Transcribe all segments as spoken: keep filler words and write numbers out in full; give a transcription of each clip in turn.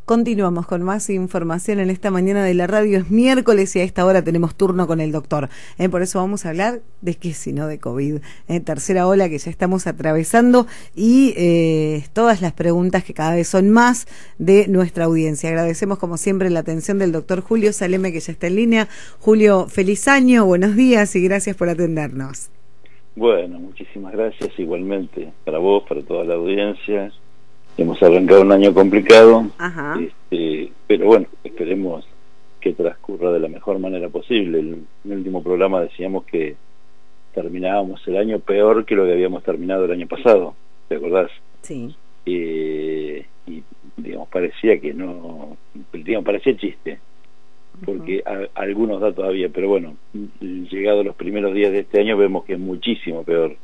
Continuamos con más información en esta mañana de la radio. Es miércoles y a esta hora tenemos turno con el doctor. Eh, por eso vamos a hablar de qué sino de COVID. Eh, tercera ola que ya estamos atravesando y eh, todas las preguntas que cada vez son más de nuestra audiencia. Agradecemos como siempre la atención del doctor Julio Saleme, que ya está en línea. Julio, feliz año, buenos días y gracias por atendernos. Bueno, muchísimas gracias igualmente para vos, para toda la audiencia. Hemos arrancado un año complicado, Ajá. Este, pero bueno, esperemos que transcurra de la mejor manera posible. En el último programa decíamos que terminábamos el año peor que lo que habíamos terminado el año pasado, ¿te acordás? Sí. Eh, y digamos, parecía que no, digamos, parecía chiste, porque uh-huh. a, algunos da todavía, pero bueno, llegados los primeros días de este año vemos que es muchísimo peor.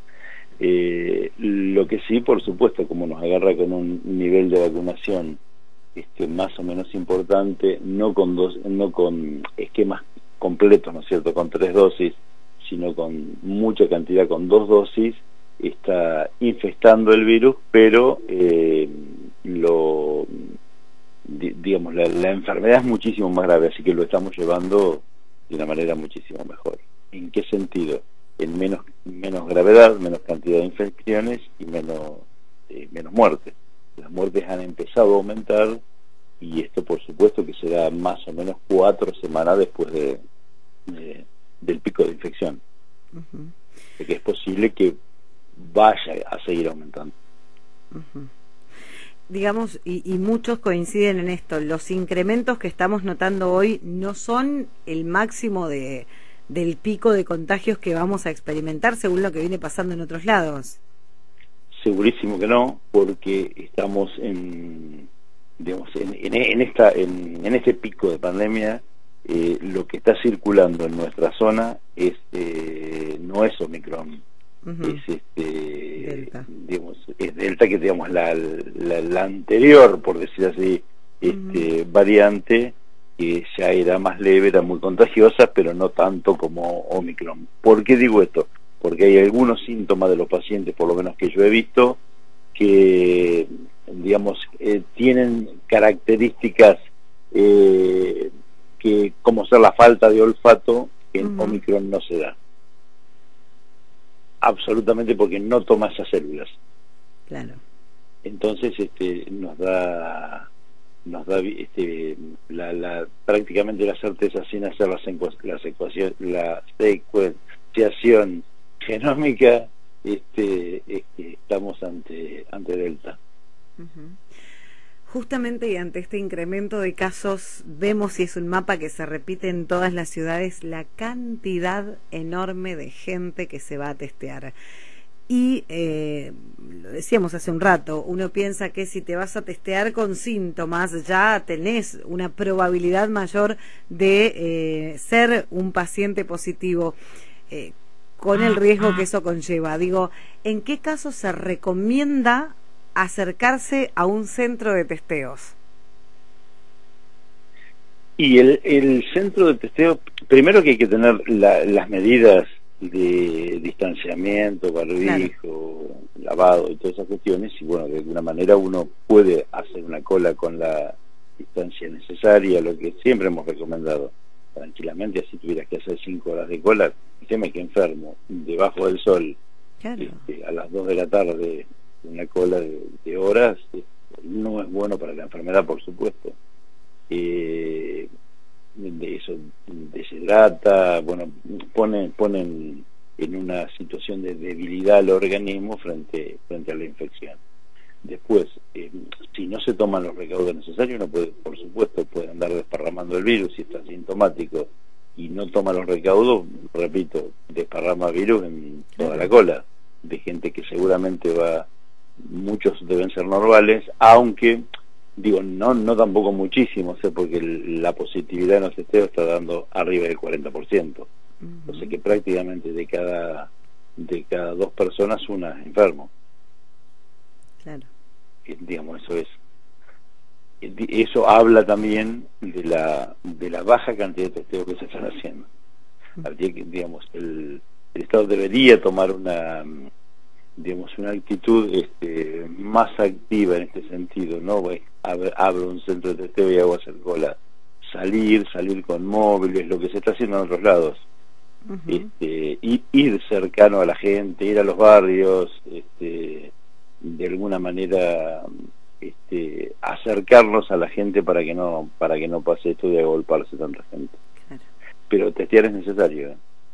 Eh, lo que sí, por supuesto, como nos agarra con un nivel de vacunación este, más o menos importante, no con dos, no con esquemas completos, ¿no es cierto?, con tres dosis, sino con mucha cantidad, con dos dosis, está infestando el virus, pero eh, lo, di, digamos, la, la enfermedad es muchísimo más grave, así que lo estamos llevando de una manera muchísimo mejor. ¿En qué sentido? En menos menos gravedad, menos cantidad de infecciones y menos eh, menos muertes. Las muertes han empezado a aumentar y esto por supuesto que será más o menos cuatro semanas después de, de del pico de infección. Uh-huh. De que es posible que vaya a seguir aumentando. Uh-huh. Digamos, y, y muchos coinciden en esto, los incrementos que estamos notando hoy no son el máximo de del pico de contagios que vamos a experimentar según lo que viene pasando en otros lados. Segurísimo que no, porque estamos en, digamos, en, en, en esta, en, en este pico de pandemia. Eh, lo que está circulando en nuestra zona es eh, no es Omicron, uh-huh. es este, Delta. digamos, es Delta, que digamos la, la, la anterior, por decir así, este, uh-huh. variante, que ya era más leve, era muy contagiosa, pero no tanto como Omicron. ¿Por qué digo esto? Porque hay algunos síntomas de los pacientes, por lo menos que yo he visto, que, digamos, eh, tienen características eh, que, como ser la falta de olfato, que en uh-huh. Omicron no se da. Absolutamente, porque no toma esas células. Claro. Entonces, este, nos da... nos da este, la, la, prácticamente la certeza, sin hacer las las ecuaciones, la secuenciación genómica, este, este, estamos ante ante Delta. Uh-huh. Justamente y ante este incremento de casos, vemos, y es un mapa que se repite en todas las ciudades, la cantidad enorme de gente que se va a testear. Y eh, lo decíamos hace un rato, uno piensa que si te vas a testear con síntomas ya tenés una probabilidad mayor de eh, ser un paciente positivo, eh, con el riesgo que eso conlleva. Digo, ¿en qué caso se recomienda acercarse a un centro de testeos? Y el, el centro de testeo, primero que hay que tener la, las medidas de distanciamiento, barbijo, claro. lavado y todas esas cuestiones, y bueno, de alguna manera uno puede hacer una cola con la distancia necesaria, lo que siempre hemos recomendado. Tranquilamente, así tuvieras que hacer cinco horas de cola, el tema es que enfermo, debajo del sol, claro. este, a las dos de la tarde, una cola de, de horas, no es bueno para la enfermedad, por supuesto. Eh, de eso deshidrata, bueno, ponen ponen en una situación de debilidad al organismo frente frente a la infección. Después, eh, si no se toman los recaudos necesarios, uno puede, por supuesto, puede andar desparramando el virus si está asintomático y no toma los recaudos, repito, desparrama virus en toda la cola, de gente que seguramente va, muchos deben ser normales, aunque digo, no no tampoco muchísimo, o sea, porque el, la positividad en los testeos está dando arriba del cuarenta por ciento. Uh-huh. O sea que prácticamente de cada de cada dos personas una es enfermo. Claro. Y, digamos, eso es. Eso habla también de la de la baja cantidad de testeos que se están haciendo. Uh-huh. Digamos, el, el Estado debería tomar una digamos, una actitud este, más activa en este sentido, ¿no? Ab abro un centro de testeo y hago hacer cola. Salir, salir con móviles, lo que se está haciendo en otros lados. Uh-huh. este, ir, ir cercano a la gente, ir a los barrios, este, de alguna manera este, acercarnos a la gente para que no para que no pase esto de agolparse tanta gente. Claro. Pero testear es necesario. ¿eh?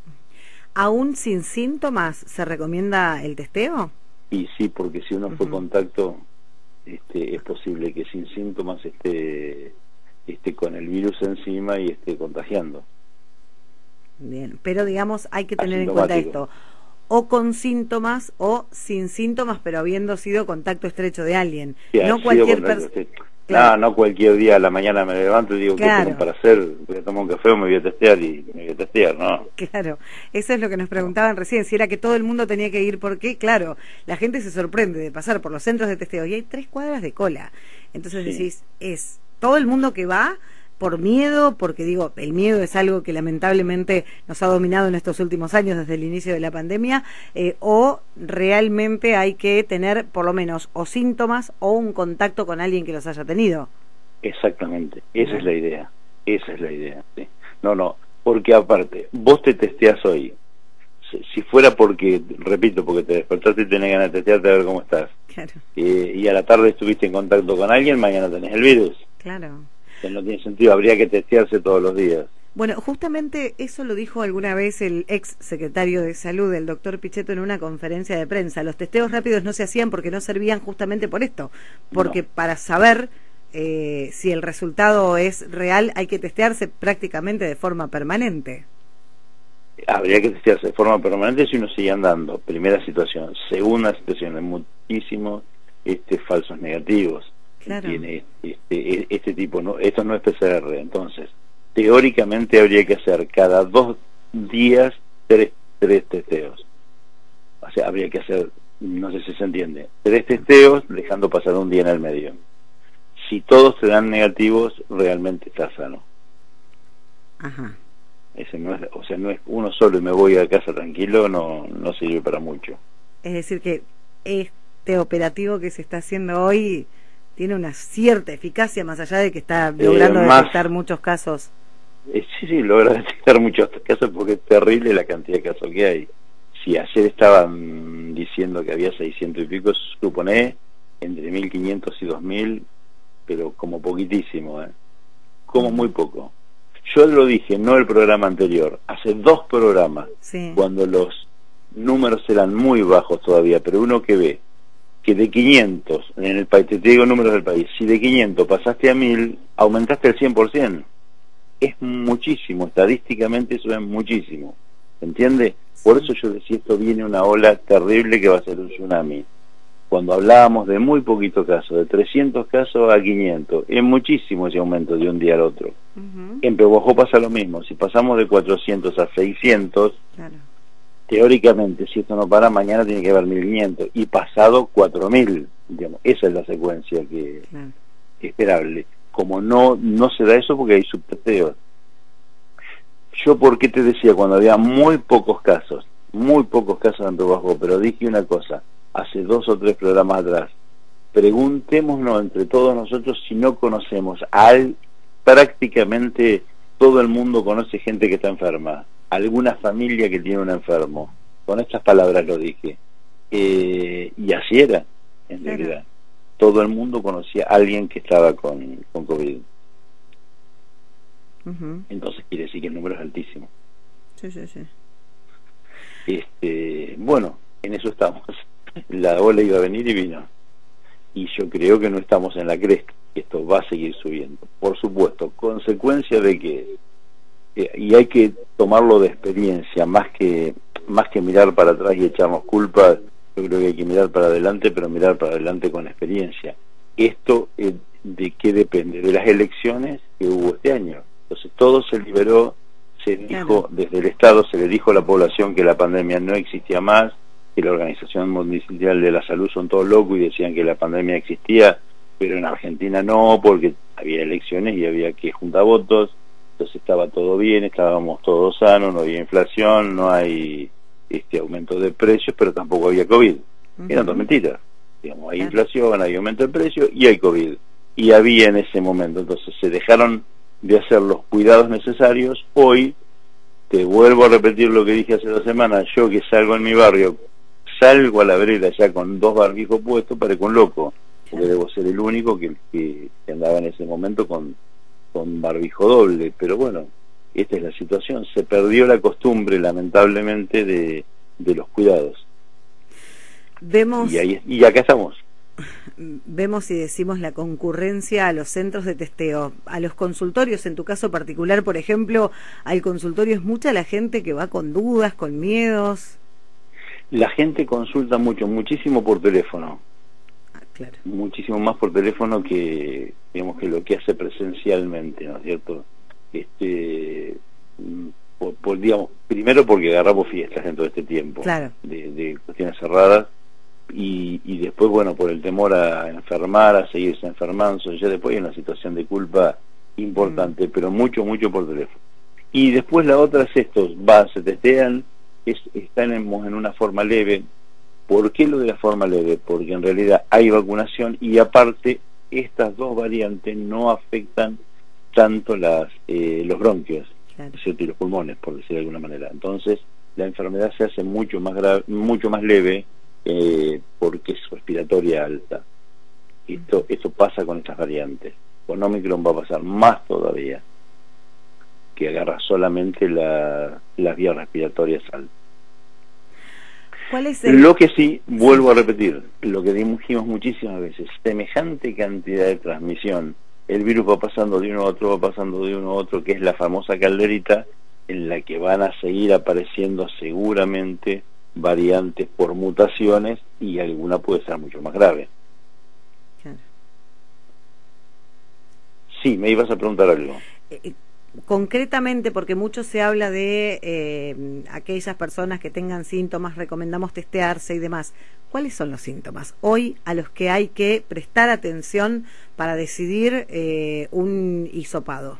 ¿Aún sin síntomas se recomienda el testeo? Y sí, porque si uno uh-huh. fue contacto, este, es posible que sin síntomas esté, esté con el virus encima y esté contagiando. Bien, pero digamos, hay que tener en cuenta esto, o con síntomas o sin síntomas, pero habiendo sido contacto estrecho de alguien. Sí, no cualquier persona. Claro. No, no cualquier día a la mañana me levanto y digo, claro. ¿qué tengo para hacer? Voy a tomar un café o me voy a testear y me voy a testear, ¿no? Claro, eso es lo que nos preguntaban recién, si era que todo el mundo tenía que ir, porque, claro, la gente se sorprende de pasar por los centros de testeo y hay tres cuadras de cola. Entonces sí. decís, es todo el mundo que va por miedo, porque digo, el miedo es algo que lamentablemente nos ha dominado en estos últimos años desde el inicio de la pandemia, eh, o realmente hay que tener por lo menos o síntomas o un contacto con alguien que los haya tenido. Exactamente, esa es la idea, esa es la idea. ¿sí? No, no, porque aparte, vos te testeás hoy, si, si fuera porque, repito, porque te despertaste y tenés ganas de testearte a ver cómo estás, claro. eh, y a la tarde estuviste en contacto con alguien, mañana tenés el virus. Claro. No tiene sentido, habría que testearse todos los días. Bueno, justamente eso lo dijo alguna vez el ex secretario de Salud, el doctor Pichetto, en una conferencia de prensa. Los testeos rápidos no se hacían porque no servían justamente por esto, porque no. para saber eh, si el resultado es real hay que testearse prácticamente de forma permanente. Habría que testearse de forma permanente si uno sigue andando. Primera situación. Segunda situación, hay muchísimos este, falsos negativos. Claro. Tiene este, este tipo, no, esto no es P C R, entonces teóricamente habría que hacer cada dos días tres, tres testeos, o sea, habría que hacer, no sé si se entiende, tres testeos dejando pasar un día en el medio. Si todos te dan negativos, realmente estás sano. Ajá. Ese no es, o sea, no es uno solo y me voy a casa tranquilo, no, no sirve para mucho. Es decir que este operativo que se está haciendo hoy tiene una cierta eficacia, más allá de que está logrando eh, más, detectar muchos casos. Eh, sí, sí, logra detectar muchos casos porque es terrible la cantidad de casos que hay. Si ayer estaban diciendo que había seiscientos y pico, suponé entre mil quinientos y dos mil, pero como poquitísimo, ¿eh? Como muy poco. Yo lo dije, no el programa anterior, hace dos programas, sí. cuando los números eran muy bajos todavía, pero uno que ve que de quinientos, en el país, te digo números del país, si de quinientos pasaste a mil, aumentaste el cien por ciento. Es muchísimo, estadísticamente eso es muchísimo, ¿entiende? Por eso yo decía, esto viene una ola terrible que va a ser un tsunami. Cuando hablábamos de muy poquito casos, de trescientos casos a quinientos, es muchísimo ese aumento de un día al otro. Uh-huh. En Pehuajó pasa lo mismo, si pasamos de cuatrocientos a seiscientos, claro. teóricamente, si esto no para, mañana tiene que haber mil quinientos y pasado cuatro mil, digamos. Esa es la secuencia que claro. esperable. Como no no se da eso porque hay subtesteos. Yo, ¿por qué te decía cuando había muy pocos casos, muy pocos casos en Pehuajó, pero dije una cosa, hace dos o tres programas atrás, preguntémonos entre todos nosotros si no conocemos al, prácticamente todo el mundo conoce gente que está enferma, alguna familia que tiene un enfermo. Con estas palabras lo dije. Eh, y así era, en claro. realidad. Todo el mundo conocía a alguien que estaba con, con COVID. Uh-huh. Entonces quiere decir que el número es altísimo. Sí, sí, sí. Este, bueno, en eso estamos. La ola iba a venir y vino. Y yo creo que no estamos en la cresta. Esto va a seguir subiendo. Por supuesto, consecuencia de que y hay que tomarlo de experiencia, más que más que mirar para atrás y echarnos culpas. Yo creo que hay que mirar para adelante, pero mirar para adelante con experiencia. Esto eh, ¿de qué depende? De las elecciones que hubo este año. Entonces todo se liberó, se dijo, desde el Estado se le dijo a la población que la pandemia no existía más, que la Organización Mundial de la Salud son todos locos y decían que la pandemia existía, pero en Argentina no, porque había elecciones y había que juntar votos. Entonces estaba todo bien, estábamos todos sanos, no había inflación, no hay este aumento de precios, pero tampoco había COVID. Uh-huh. Eran dos mentiras. Digamos, hay claro. inflación, hay aumento de precio y hay COVID. Y había en ese momento, entonces se dejaron de hacer los cuidados necesarios. Hoy, te vuelvo a repetir lo que dije hace dos semanas, yo que salgo en mi barrio, salgo a la vereda ya con dos barbijos puestos, parezco un loco, porque debo ser el único que, que, que andaba en ese momento con, con barbijo doble. Pero bueno, esta es la situación, se perdió la costumbre lamentablemente de, de los cuidados. Vemos... Y, ahí, y acá estamos. Vemos y decimos la concurrencia a los centros de testeo, a los consultorios. En tu caso particular, por ejemplo, al consultorio es mucha la gente que va con dudas, con miedos. La gente consulta mucho, muchísimo por teléfono. Ah, claro. Muchísimo más por teléfono que, digamos, que lo que hace presencialmente, ¿no es cierto? Este, por, por, digamos, primero porque agarramos fiestas en todo este tiempo, claro. de, de cuestiones cerradas. Y, y después, bueno, por el temor a enfermar, a seguirse enfermando, ya después hay una situación de culpa importante, mm. pero mucho, mucho por teléfono. Y después la otra es estos, van, se testean, es, están en, en una forma leve. ¿Por qué lo de la forma leve? Porque en realidad hay vacunación y aparte estas dos variantes no afectan tanto las eh, los bronquios, claro. ¿cierto? Y los pulmones, por decir de alguna manera. Entonces la enfermedad se hace mucho más grave, mucho más leve, Eh, porque es respiratoria alta. Esto, esto pasa con estas variantes. Con Omicron va a pasar más todavía, que agarra solamente la, las vías respiratorias altas. ¿Cuál es el... Lo que sí, vuelvo a repetir, lo que dijimos muchísimas veces, semejante cantidad de transmisión, el virus va pasando de uno a otro, va pasando de uno a otro, que es la famosa calderita, en la que van a seguir apareciendo seguramente variantes por mutaciones y alguna puede ser mucho más grave. Claro. Sí, me ibas a preguntar algo. Eh, concretamente, porque mucho se habla de eh, aquellas personas que tengan síntomas, recomendamos testearse y demás. ¿Cuáles son los síntomas hoy a los que hay que prestar atención para decidir eh, un hisopado?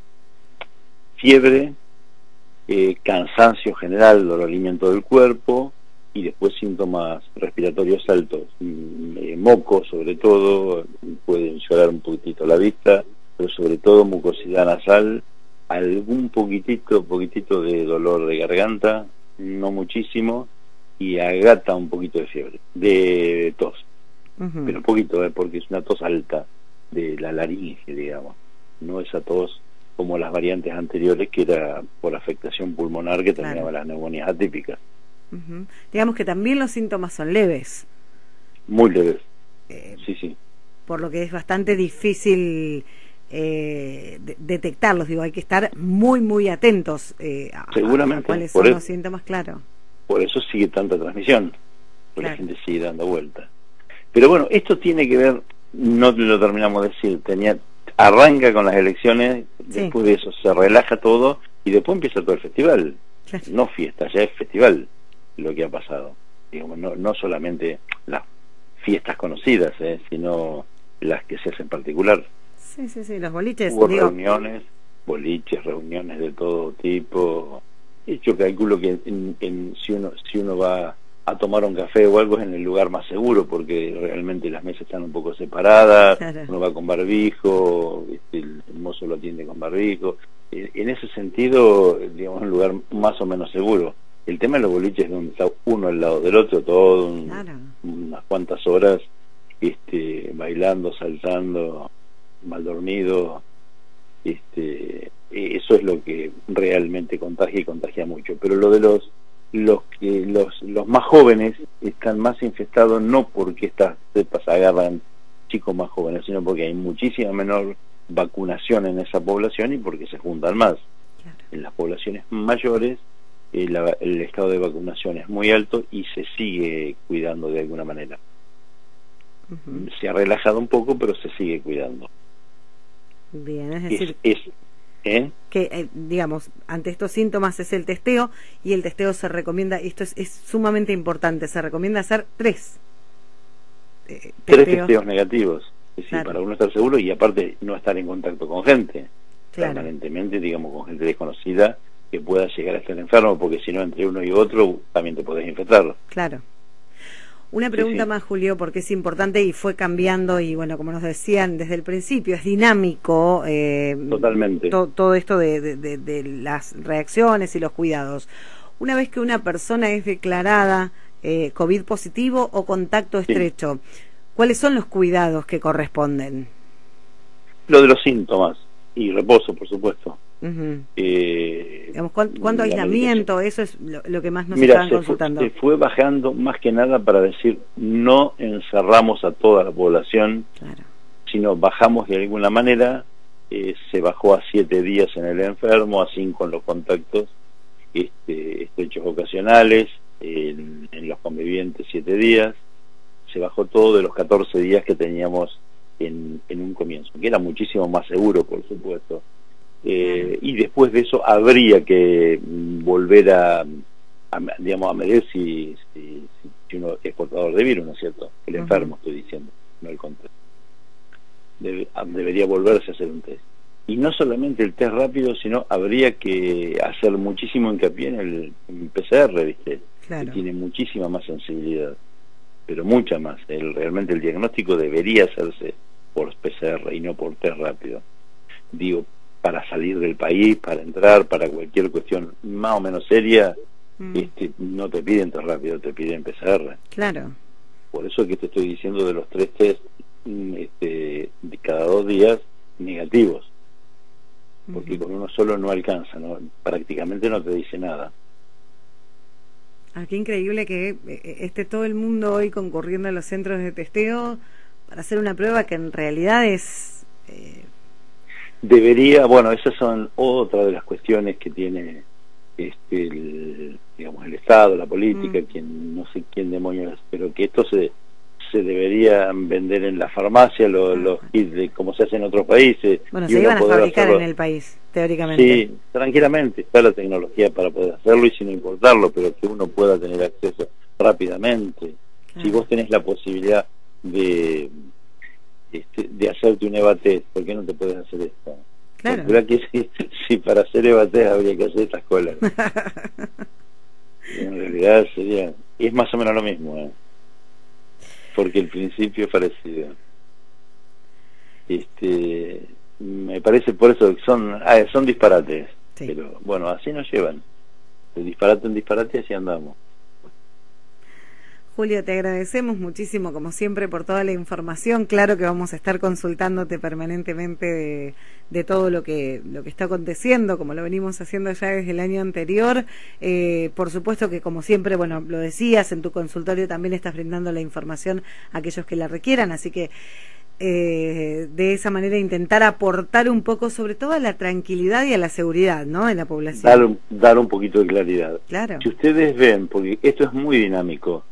Fiebre, Eh, cansancio general, dolorimiento del cuerpo y después síntomas respiratorios altos, eh, moco sobre todo, pueden llorar un poquitito la vista, pero sobre todo mucosidad nasal, algún poquitito, poquitito de dolor de garganta, no muchísimo, y agata un poquito de fiebre, de tos, uh-huh. pero un poquito, eh, porque es una tos alta de la laringe, digamos, no esa tos como las variantes anteriores, que era por afectación pulmonar, que terminaba claro. las neumonías atípicas. Uh-huh. Digamos que también los síntomas son leves. Muy leves, eh, sí, sí. Por lo que es bastante difícil eh, de detectarlos, digo, hay que estar muy, muy atentos eh, a, Seguramente, a cuáles son el, los síntomas, claro. Por eso sigue tanta transmisión, porque claro. la gente sigue dando vuelta. Pero bueno, esto tiene que ver, no lo terminamos de decir, tenía... arranca con las elecciones, sí. después de eso se relaja todo y después empieza todo el festival, claro. no fiesta, ya es festival lo que ha pasado, digamos, no, no solamente las fiestas conocidas, eh, sino las que se hacen en particular. Sí, sí, sí, los boliches. Hubo digo... reuniones, boliches, reuniones de todo tipo. Y yo calculo que en, en, si uno si uno va a tomar un café o algo es en el lugar más seguro, porque realmente las mesas están un poco separadas, claro. uno va con barbijo, el, el mozo lo atiende con barbijo. En ese sentido, digamos, un lugar más o menos seguro. El tema de los boliches es donde está uno al lado del otro, todo un, claro. unas cuantas horas este, bailando, saltando, mal dormido. Este, eso es lo que realmente contagia y contagia mucho. Pero lo de los los que los los más jóvenes están más infestados no porque estas cepas agarran chicos más jóvenes, sino porque hay muchísima menor vacunación en esa población y porque se juntan más. Claro. En las poblaciones mayores eh, la, el estado de vacunación es muy alto y se sigue cuidando de alguna manera. Uh-huh. Se ha relajado un poco, pero se sigue cuidando. Bien, es decir... Es, es, ¿Eh? que eh, digamos, ante estos síntomas es el testeo, y el testeo se recomienda, esto es, es sumamente importante, se recomienda hacer tres eh, tres testeos negativos, es decir, claro. para uno estar seguro y aparte no estar en contacto con gente claro. permanentemente, digamos, con gente desconocida que pueda llegar a estar enfermo, porque si no, entre uno y otro también te podés infectar. Claro. Una pregunta sí, sí. más, Julio, porque es importante y fue cambiando y, bueno, como nos decían desde el principio, es dinámico. Eh, Totalmente. To, todo esto de, de, de, de las reacciones y los cuidados. Una vez que una persona es declarada eh, COVID positivo o contacto estrecho, sí. ¿cuáles son los cuidados que corresponden? Lo de los síntomas y reposo, por supuesto. Uh-huh. eh, Digamos, ¿cuánto, ¿cuánto aislamiento? Eso es lo, lo que más nos Mira, estaban se consultando. Fue, se fue bajando más que nada para decir no encerramos a toda la población, claro. sino bajamos de alguna manera. Eh, se bajó a siete días en el enfermo, a cinco en los contactos este, estrechos ocasionales, en, en los convivientes siete días. Se bajó todo de los catorce días que teníamos en, en un comienzo, que era muchísimo más seguro, por supuesto. Eh, y después de eso habría que volver a, a digamos, a medir si, si, si uno es portador de virus, ¿no es cierto? El enfermo, estoy diciendo, no el contacto. Debe, debería volverse a hacer un test. Y no solamente el test rápido, sino habría que hacer muchísimo hincapié en el, en el P C R, ¿viste? Claro. Que tiene muchísima más sensibilidad, pero mucha más. El, realmente el diagnóstico debería hacerse por P C R y no por test rápido. Digo, para salir del país, para entrar, para cualquier cuestión más o menos seria, mm. este, no te piden test rápido, te piden P C R. Claro. Por eso es que te estoy diciendo de los tres test este, de cada dos días negativos, porque uh-huh. con uno solo no alcanza, ¿no? Prácticamente no te dice nada. Ah, qué increíble que esté todo el mundo hoy concurriendo a los centros de testeo para hacer una prueba que en realidad es... Eh... Debería, bueno, esas son otra de las cuestiones que tiene este el, digamos, el Estado, la política, mm. quien no sé quién demonios, pero que esto se se deberían vender en la farmacia, lo, ah. los kits de como se hace en otros países. Bueno, se iban a fabricar hacerlo. En el país, teóricamente. Sí, tranquilamente, está la tecnología para poder hacerlo y sin importarlo, pero que uno pueda tener acceso rápidamente. Claro. Si vos tenés la posibilidad de este, de hacerte un EVA-test, ¿por qué no te puedes hacer esto? Claro. Porque que si, si para hacer EVA-test habría que hacer estas colas. En realidad sería, es más o menos lo mismo, ¿eh? Porque el principio es parecido. Este, me parece por eso que son, ah, son disparates, sí. Pero bueno, así nos llevan, de disparate en disparate, así andamos. Julio, te agradecemos muchísimo, como siempre, por toda la información. Claro que vamos a estar consultándote permanentemente de, de todo lo que lo que está aconteciendo, como lo venimos haciendo ya desde el año anterior. Eh, por supuesto que, como siempre, bueno, lo decías, en tu consultorio también estás brindando la información a aquellos que la requieran, así que eh, de esa manera intentar aportar un poco, sobre todo a la tranquilidad y a la seguridad, ¿no?, en la población. Dar un, dar un poquito de claridad. Claro. Si ustedes ven, porque esto es muy dinámico,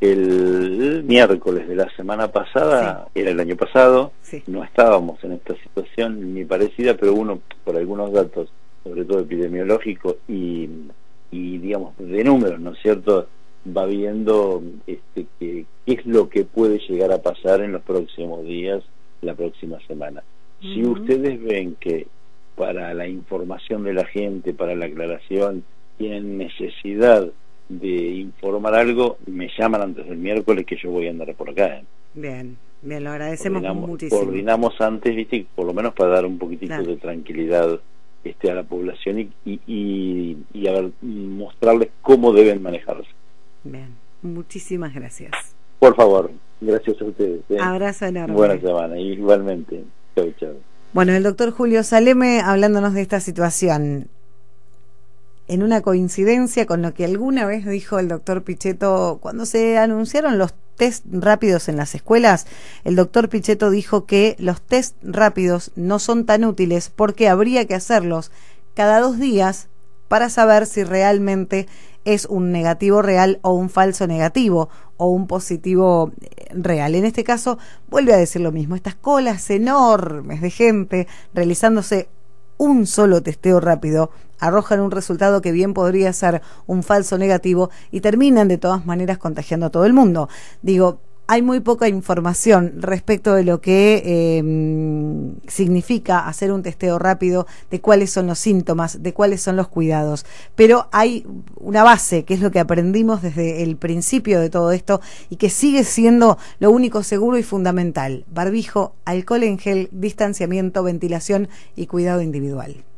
el miércoles de la semana pasada, sí. Era el año pasado, sí. No estábamos en esta situación ni parecida, pero uno, por algunos datos, sobre todo epidemiológicos y, y digamos, de números, ¿no es cierto?, va viendo este, que, qué es lo que puede llegar a pasar en los próximos días, la próxima semana. Uh-huh. Si ustedes ven que para la información de la gente, para la aclaración, tienen necesidad de informar algo, me llaman antes del miércoles que yo voy a andar por acá. ¿eh? Bien, bien, lo agradecemos coordinamos, muchísimo. Coordinamos antes, ¿viste? Por lo menos para dar un poquitito claro. de tranquilidad este, a la población y, y, y, y a ver, mostrarles cómo deben manejarse. Bien, muchísimas gracias. Por favor, gracias a ustedes. ¿eh? Abrazo enorme. Buena semana, igualmente. Chau, chau. Bueno, el doctor Julio Saleme hablándonos de esta situación, en una coincidencia con lo que alguna vez dijo el doctor Pichetto cuando se anunciaron los test rápidos en las escuelas. El doctor Pichetto dijo que los test rápidos no son tan útiles porque habría que hacerlos cada dos días para saber si realmente es un negativo real o un falso negativo o un positivo real. En este caso, vuelve a decir lo mismo, estas colas enormes de gente realizándose un solo testeo rápido arrojan un resultado que bien podría ser un falso negativo y terminan de todas maneras contagiando a todo el mundo. Digo, hay muy poca información respecto de lo que eh, significa hacer un testeo rápido, de cuáles son los síntomas, de cuáles son los cuidados. Pero hay una base, que es lo que aprendimos desde el principio de todo esto y que sigue siendo lo único seguro y fundamental: barbijo, alcohol en gel, distanciamiento, ventilación y cuidado individual.